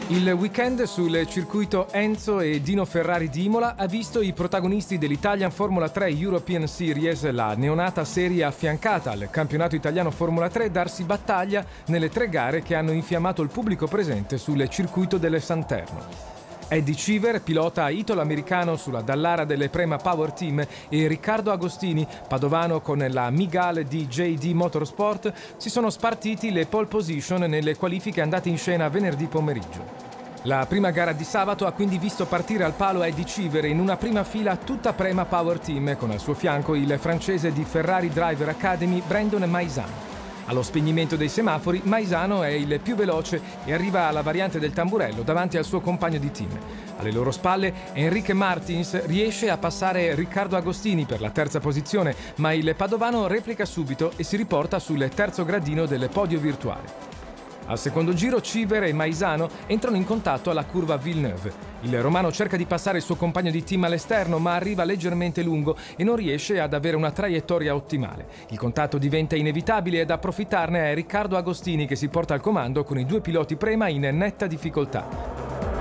Il weekend sul circuito Enzo e Dino Ferrari di Imola ha visto i protagonisti dell'Italian Formula 3 European Series, la neonata serie affiancata al campionato italiano Formula 3, darsi battaglia nelle 3 gare che hanno infiammato il pubblico presente sul circuito delle Santerno. Eddie Cheever, pilota italo-americano sulla Dallara delle Prema Power Team, e Riccardo Agostini, padovano con la Migale di JD Motorsport, si sono spartiti le pole position nelle qualifiche andate in scena venerdì pomeriggio. La prima gara di sabato ha quindi visto partire al palo Eddie Cheever in una prima fila tutta Prema Power Team, con al suo fianco il francese di Ferrari Driver Academy Brandon Maisano. Allo spegnimento dei semafori, Maisano è il più veloce e arriva alla variante del tamburello davanti al suo compagno di team. Alle loro spalle, Enrique Martins riesce a passare Riccardo Agostini per la terza posizione, ma il padovano replica subito e si riporta sul terzo gradino del podio virtuale. Al secondo giro Cheever e Maisano entrano in contatto alla curva Villeneuve. Il romano cerca di passare il suo compagno di team all'esterno, ma arriva leggermente lungo e non riesce ad avere una traiettoria ottimale. Il contatto diventa inevitabile ed approfittarne è Riccardo Agostini, che si porta al comando con i 2 piloti Prema in netta difficoltà.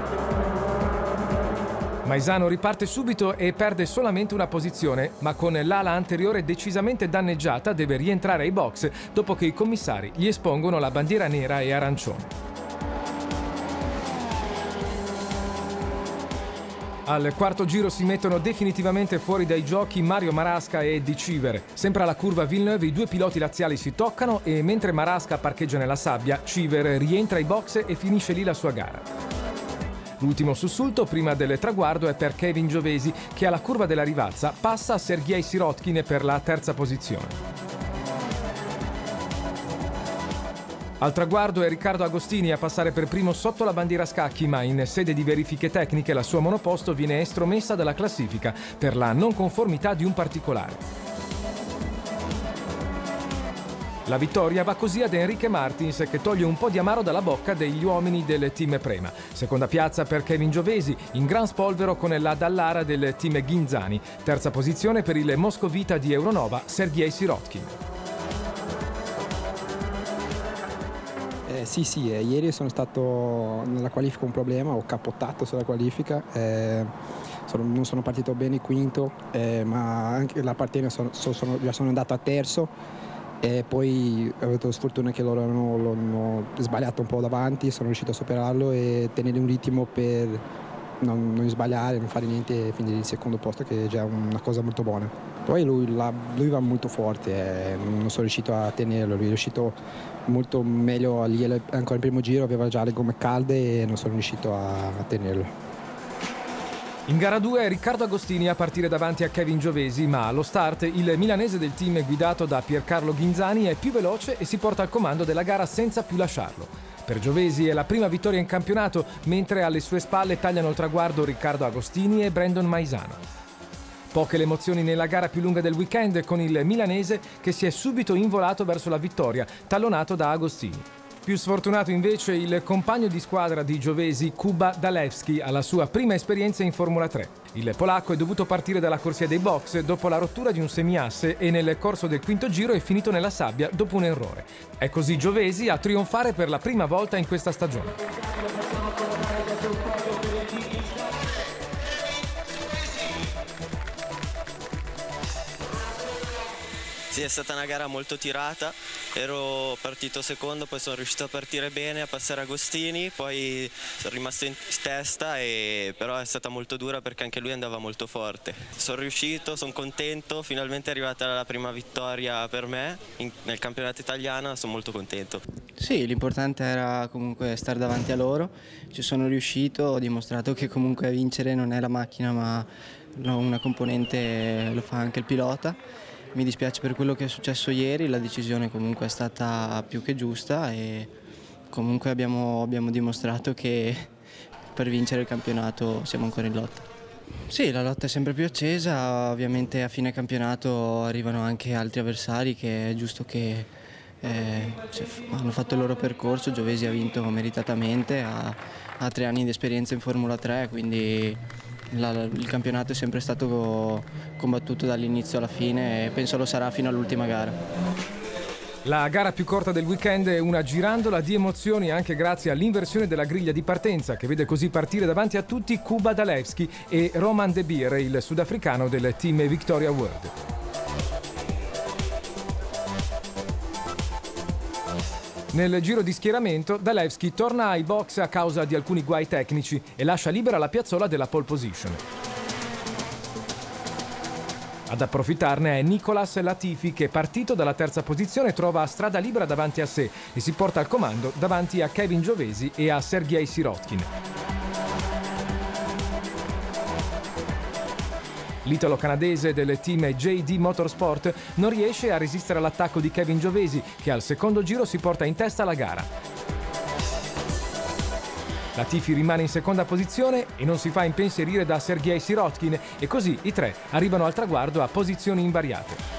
Maisano riparte subito e perde solamente una posizione, ma con l'ala anteriore decisamente danneggiata deve rientrare ai box dopo che i commissari gli espongono la bandiera nera e arancione. Al quarto giro si mettono definitivamente fuori dai giochi Mario Marasca e Eddie Cheever. Sempre alla curva Villeneuve i 2 piloti laziali si toccano e mentre Marasca parcheggia nella sabbia, Cheever rientra ai box e finisce lì la sua gara. L'ultimo sussulto prima del traguardo è per Kevin Giovesi, che alla curva della Rivazza passa Sergej Sirotkin per la terza posizione. Al traguardo è Riccardo Agostini a passare per primo sotto la bandiera scacchi, ma in sede di verifiche tecniche la sua monoposto viene estromessa dalla classifica per la non conformità di un particolare. La vittoria va così ad Enrique Martins, che toglie un po' di amaro dalla bocca degli uomini del team Prema. Seconda piazza per Kevin Giovesi, in gran spolvero con la Dallara del team Ghinzani. Terza posizione per il moscovita di Euronova, Sergej Sirotkin. Sì, ieri sono stato nella qualifica un problema, ho capottato sulla qualifica, non sono partito bene quinto, ma anche la partita già sono andato a terzo. E poi ho avuto sfortuna che loro hanno sbagliato un po' davanti, sono riuscito a superarlo e tenere un ritmo per non sbagliare, non fare niente e finire il secondo posto, che è già una cosa molto buona. Poi lui va molto forte, non sono riuscito a tenerlo, lui è riuscito molto meglio lì, ancora il primo giro aveva già le gomme calde e non sono riuscito a tenerlo. In gara 2 è Riccardo Agostini a partire davanti a Kevin Giovesi, ma allo start il milanese del team guidato da Piercarlo Ghinzani è più veloce e si porta al comando della gara senza più lasciarlo. Per Giovesi è la prima vittoria in campionato, mentre alle sue spalle tagliano il traguardo Riccardo Agostini e Brandon Maisano. Poche le emozioni nella gara più lunga del weekend, con il milanese che si è subito involato verso la vittoria, tallonato da Agostini. Più sfortunato invece il compagno di squadra di Giovesi, Kuba Dalewski, alla sua prima esperienza in Formula 3. Il polacco è dovuto partire dalla corsia dei box dopo la rottura di un semiasse e nel corso del quinto giro è finito nella sabbia dopo un errore. È così Giovesi a trionfare per la prima volta in questa stagione. Sì, è stata una gara molto tirata, ero partito secondo, poi sono riuscito a partire bene, a passare Agostini, poi sono rimasto in testa, però è stata molto dura perché anche lui andava molto forte. Sono riuscito, sono contento, finalmente è arrivata la prima vittoria per me nel campionato italiano, sono molto contento. Sì, l'importante era comunque stare davanti a loro, ci sono riuscito, ho dimostrato che comunque vincere non è la macchina ma una componente lo fa anche il pilota. Mi dispiace per quello che è successo ieri, la decisione comunque è stata più che giusta e comunque abbiamo dimostrato che per vincere il campionato siamo ancora in lotta. Sì, la lotta è sempre più accesa, ovviamente a fine campionato arrivano anche altri avversari che è giusto che hanno fatto il loro percorso. Giovesi ha vinto meritatamente, ha 3 anni di esperienza in Formula 3, quindi il campionato è sempre stato combattuto dall'inizio alla fine e penso lo sarà fino all'ultima gara. La gara più corta del weekend è una girandola di emozioni anche grazie all'inversione della griglia di partenza che vede così partire davanti a tutti Kuba Dalewski e Roman De Beer, il sudafricano del team Victoria World. Nel giro di schieramento Dalewski torna ai box a causa di alcuni guai tecnici e lascia libera la piazzola della pole position. Ad approfittarne è Nicolas Latifi che, partito dalla terza posizione, trova strada libera davanti a sé e si porta al comando davanti a Kevin Giovesi e a Sergej Sirotkin. L'italo-canadese del team JD Motorsport non riesce a resistere all'attacco di Kevin Giovesi che al secondo giro si porta in testa la gara. Latifi rimane in seconda posizione e non si fa impensierire da Sergej Sirotkin e così i tre arrivano al traguardo a posizioni invariate.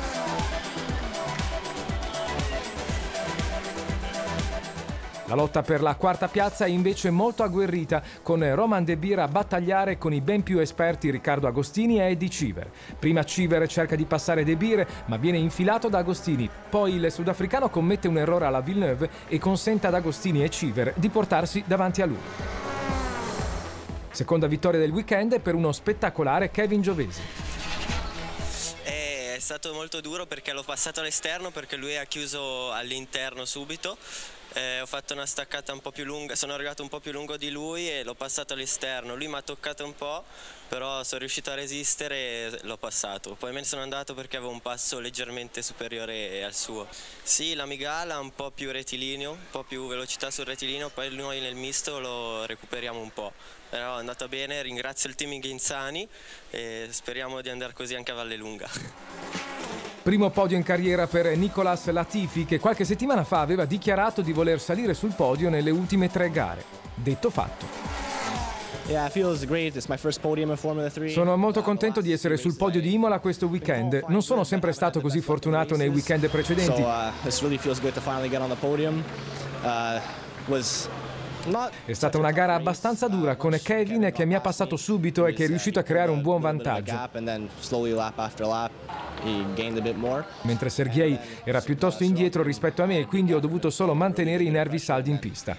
La lotta per la quarta piazza è invece molto agguerrita, con Roman De Beer a battagliare con i ben più esperti Riccardo Agostini e Eddie Cheever. Prima Cheever cerca di passare De Beer, ma viene infilato da Agostini. Poi il sudafricano commette un errore alla Villeneuve e consente ad Agostini e Cheever di portarsi davanti a lui. Seconda vittoria del weekend per uno spettacolare Kevin Giovesi. È stato molto duro perché l'ho passato all'esterno, perché lui ha chiuso all'interno subito. Ho fatto una staccata un po' più lunga, sono arrivato un po' più lungo di lui e l'ho passato all'esterno. Lui mi ha toccato un po', però sono riuscito a resistere e l'ho passato. Poi me ne sono andato perché avevo un passo leggermente superiore al suo. Sì, la Migala ha un po' più rettilineo, un po' più velocità sul rettilineo, poi noi nel misto lo recuperiamo un po'. Però è andata bene, ringrazio il team Ghinzani e speriamo di andare così anche a Vallelunga. Primo podio in carriera per Nicolas Latifi che qualche settimana fa aveva dichiarato di voler salire sul podio nelle ultime 3 gare. Detto fatto. Sono molto contento di essere sul podio di Imola questo weekend. Non sono sempre stato così fortunato nei weekend precedenti. È stata una gara abbastanza dura con Kevin che mi ha passato subito e che è riuscito a creare un buon vantaggio. Mentre Sergej era piuttosto indietro rispetto a me e quindi ho dovuto solo mantenere i nervi saldi in pista.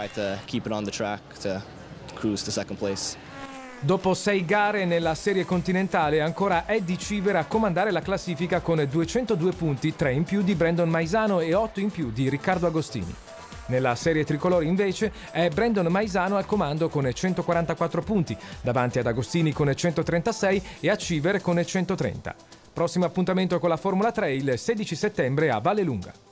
Dopo 6 gare nella serie continentale, ancora Eddie Cheever a comandare la classifica con 202 punti, 3 in più di Brandon Maisano e 8 in più di Riccardo Agostini. Nella serie tricolore invece è Brandon Maisano al comando con 144 punti, davanti ad Agostini con 136 e a Cheever con 130. Prossimo appuntamento con la Formula 3 il 16 settembre a Vallelunga.